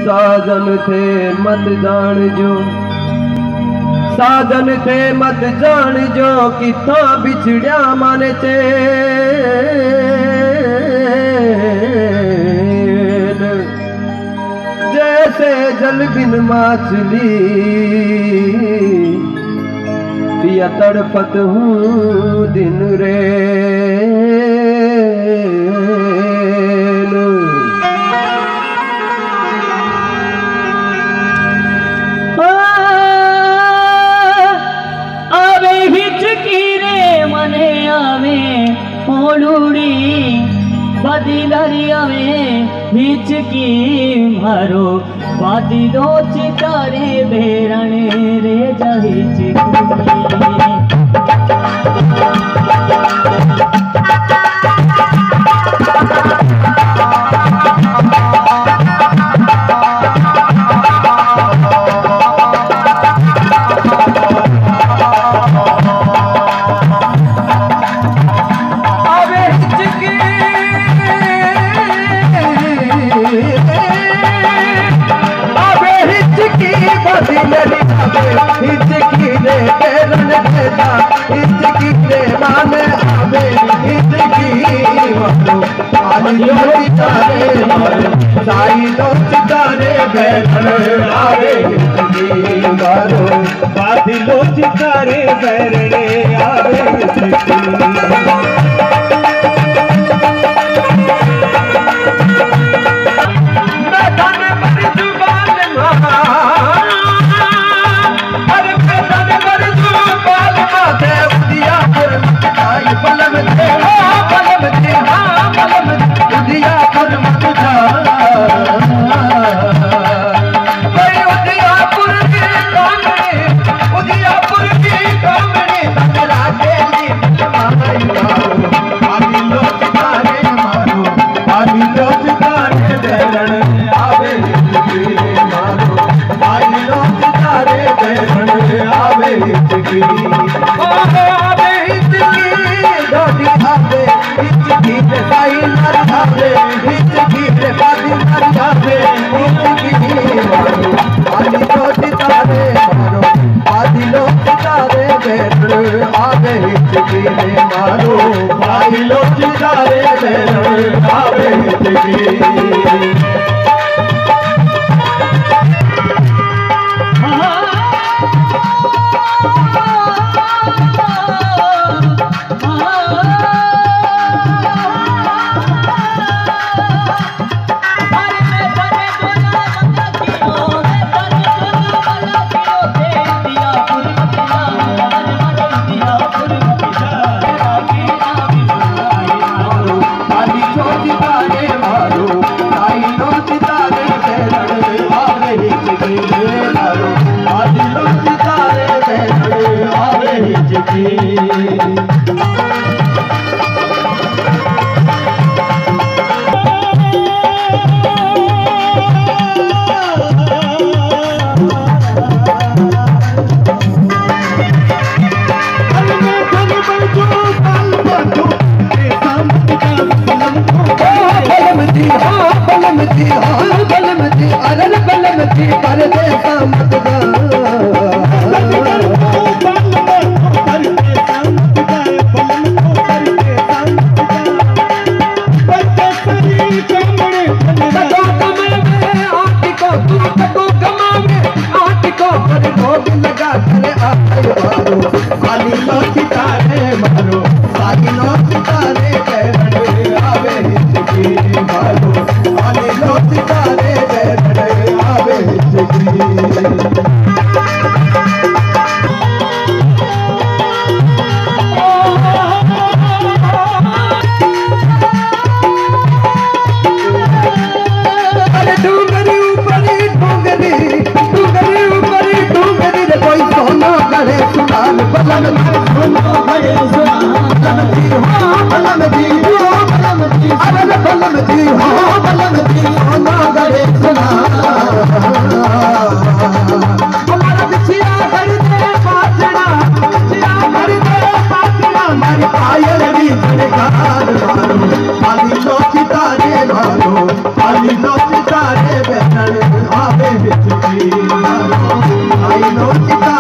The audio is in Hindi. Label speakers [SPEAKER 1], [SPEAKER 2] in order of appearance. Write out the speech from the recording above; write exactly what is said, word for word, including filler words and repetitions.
[SPEAKER 1] साजन थे मत जान जो, साजन थे मत जान जो, किथा बिछड़िया मन चे। जैसे जल बिन माछली पिया तड़पत हूँ दिन रे।
[SPEAKER 2] आवे हिचकी रे मने आवे ओलूड़ी बदिलरिया में हिचकी मारो बादिलो चितारे बेरणे रे जा हिचकी।
[SPEAKER 1] हिचकी रे बेरन देता हिचकी रे माने आवे हिचकी मारो आलियो चितारे मारो साइलो चितारे बेरन आवे हिचकी मारो बादिलो चितारे बेरन आवे हिचकी। मारो भाई लो चितारे बेरन आवे हिचकी।
[SPEAKER 3] चिता